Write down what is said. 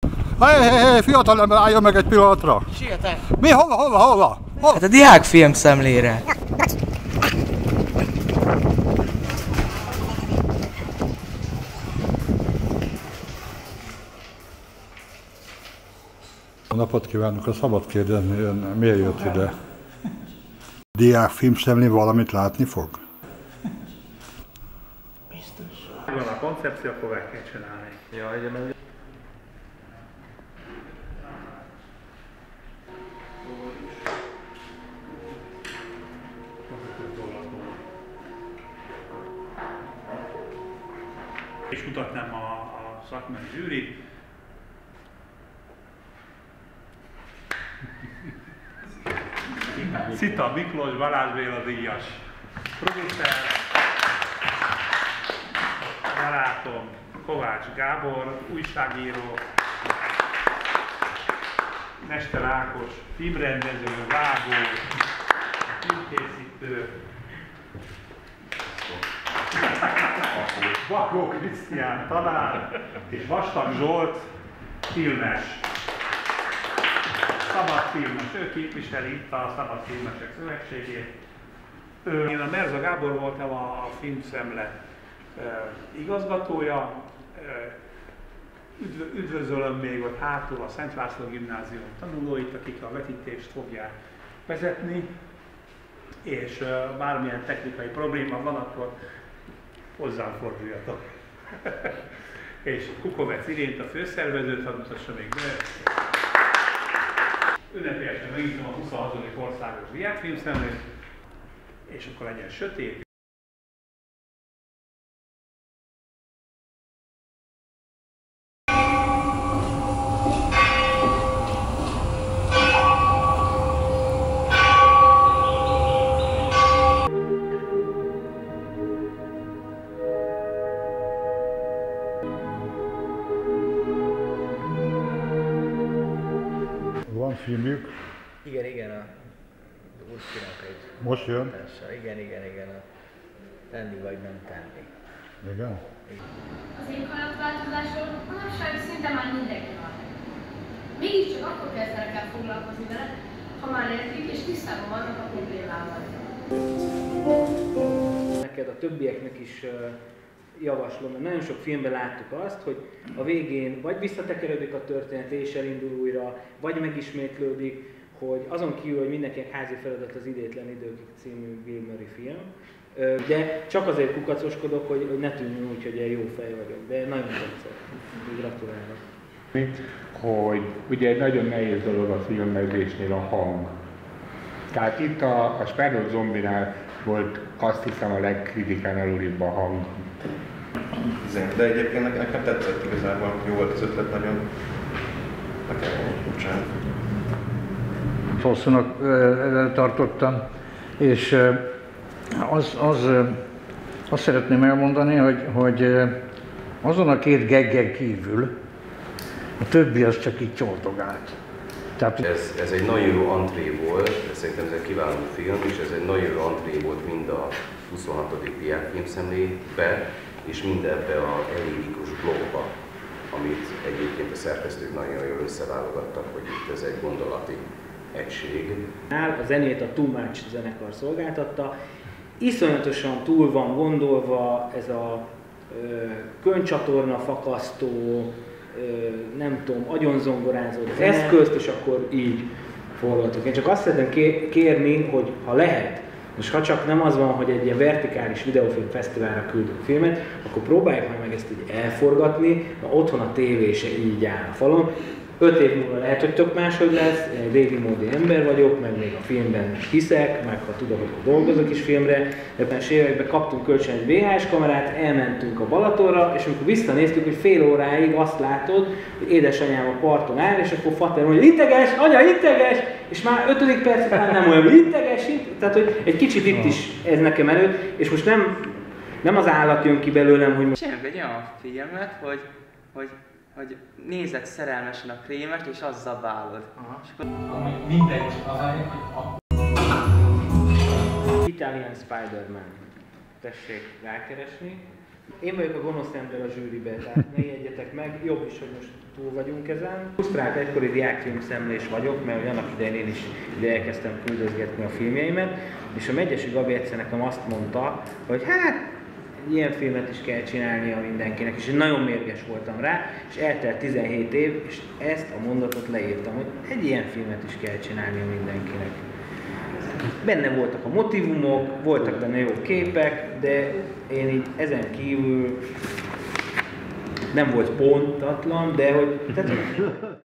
Hé, fiatalember, álljon meg egy pillanatra! Sietek! Mi? Hova? Hát a diákfilm szemlére. Napot kívánok, a szabad kérdezni, ön miért jött ide? Diákfilm szemlén valamit látni fog? Biztos. Van a koncepció, akkor meg kell csinálni. Ja, igen. És mutatnám a szakmai zsűrit. Szita Miklós, Balázs Béla díjas producer, barátom Kovács Gábor, újságíró, Mester Ákos, filmrendező, vágó, filmkészítő, Bakó Krisztián tanár, és Vastag Zsolt filmes. Szabadfilmes, ő képviseli itt a Szabadfilmesek Szövetségét. Én a Merza Gábor voltam a Filmszemle igazgatója. Üdvözölöm még ott hátul a Szent László Gimnázium tanulóit, akik a vetítést fogják vezetni, és bármilyen technikai probléma van, akkor hozzám forduljatok. És Kukovec Irént, a főszervezőt, hadd mutassa még be. Ünnepélyesen megnyitom a 26. országos diákfilmszemlét, és akkor legyen sötét. Van filmjük? Igen, a Ursinak egy Most jön? hatással. Igen, a tenni vagy nem tenni. Igen? Az éghajlatváltozásról manapság szinte már mindenki van. Mégiscsak akkor kezdenek el foglalkozni vele, ha már értik és tisztában vannak a problémával. Neked a többieknek is javaslom, mert nagyon sok filmben láttuk azt, hogy a végén vagy visszatekerődik a történet és elindul újra, vagy megismétlődik, hogy azon kívül, hogy mindenkinek házi feladat az Idétlen időkig című Bill Murray film, de csak azért kukacoskodok, hogy ne tűnjön úgy, hogy ilyen jó fej vagyok, de nagyon tetszett. Gratulálok. Hogy ugye egy nagyon nehéz dolog a filmezésnél a hang. Tehát itt a Sperrot zombinál volt azt hiszem a legkritikán alulibba a hang. De egyébként nekem tetszett igazából, jó volt az ötlet nagyon. Nekem bocsánat. Hosszúnak tartottam, és azt szeretném elmondani, hogy azon a két geggen kívül a többi az csak így csordogált. Tehát... Ez egy nagyon jó antré volt, szerintem ez egy kiváló film, és ez egy nagyon jó antré volt mind a 26. diákfilmszemlébe, és mind ebbe a elérikus blogba, amit egyébként a szerkesztők nagyon jól összeválogattak, hogy itt ez egy gondolati egység. A zenét a Too Much zenekar szolgáltatta. Iszonyatosan túl van gondolva ez a könycsatorna fakasztó, nem tudom, agyonzongorázott eszközt, és akkor így forgatok. Én csak azt szeretném kérni, hogy ha lehet, most ha csak nem az van, hogy egy ilyen vertikális videófilm fesztiválra küldünk filmet, akkor próbáljuk meg ezt így elforgatni, mert otthon a tévé se így áll a falon. 5 év múlva lehet, hogy tök máshogy lesz, én egy régi módi ember vagyok, meg még a filmben hiszek, meg ha tudom, akkor dolgozok is filmre. Ebben az években kaptunk kölcsön egy VHS kamerát, elmentünk a Balatonra, és amikor visszanéztük, hogy fél óráig azt látod, hogy édesanyám a parton áll, és akkor Fater mondja, hogy integes, anya, integes! És már 5. percig már nem olyan, hogy integes, tehát hogy egy kicsit itt is ez nekem előtt, és most nem az állat jön ki belőlem, hogy... Csináljuk egy olyan filmet, hogy nézed szerelmesen a krémet, és az zabálod. Mindegy. Italian Spider-Man. Tessék rákeresni. Én vagyok a gonosz ember a zsűribe, tehát ne ijedjetek meg, jobb is, hogy most túl vagyunk ezen. Frusztrált egykori diákfilmszemlés vagyok, mert annak idején én is ide elkezdtem küldözgetni a filmjeimet, és a Megyesi Gabi egyszer nekem azt mondta, hogy hát ilyen filmet is kell csinálnia mindenkinek, és én nagyon mérges voltam rá, és eltelt 17 év, és ezt a mondatot leírtam, hogy egy ilyen filmet is kell csinálnia mindenkinek. Benne voltak a motivumok, voltak benne jó képek, de én így ezen kívül nem volt pontatlan, de hogy... Tehát,